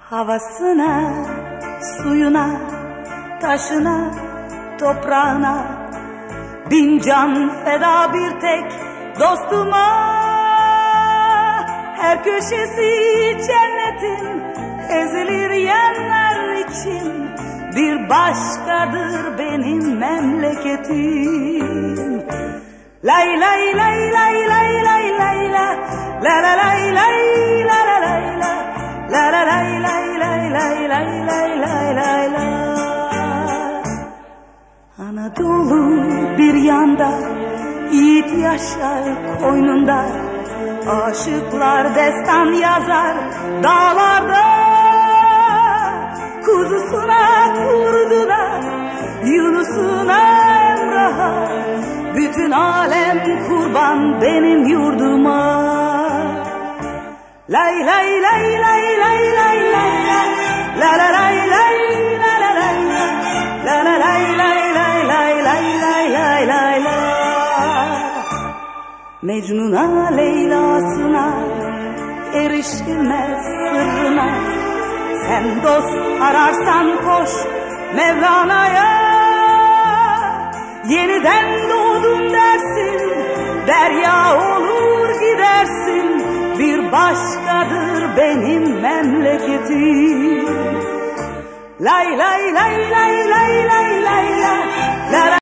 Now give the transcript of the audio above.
Havasına, suyuna, taşına, toprağına bin can feda bir tek dostuma. Her köşesi cennetin ezilir yerler için bir başkadır benim memleketim. Lay lay lay lay lay lay lay la la la lay lay la la lay la la la lay lay lay lay lay lay lay lay la. Anadolu bir yanda, yiğit yaşar koynunda, aşıklar destan yazar dağlarda. Kuzusuna kurduna, Yunus'una Emrah'a, bütün alem kurban benim yurduma. Lay lay lay lay lay lay lay la la lay lay la la lay la la lay lay lay lay lay lay lay lay la. Mecnun'a Leyla'sına erişilmez sırrına, sen dost ararsan koş Mevlana'ya. Yeniden doğdum dersin, derya olur gidersin, bir başkadır benim memleketim. Lay lay lay lay lay lay lay la la.